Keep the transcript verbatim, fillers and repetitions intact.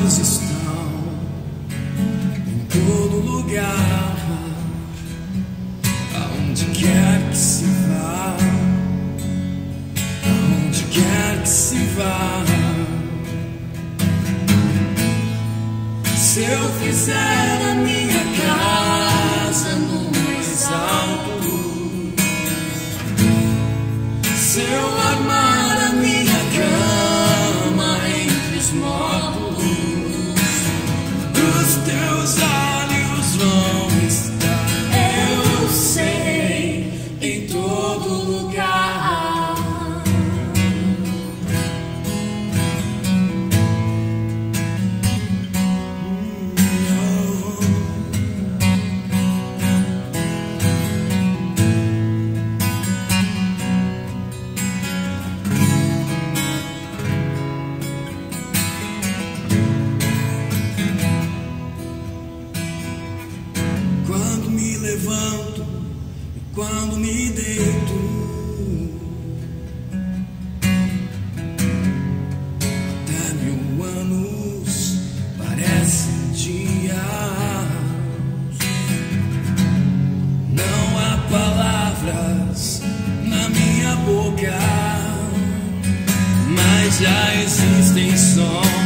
olhos estão em todo lugar, aonde quer que se vá, aonde quer que se vá. Se eu fizer a minha casa no mais alto, se eu armar a minha cama entre os mortos, os teus olhos vão estar, eu sei, em todo lugar. Quando me levanto e quando me deito, até mil anos parecem dias. Não há palavras na minha boca, mas já existem sons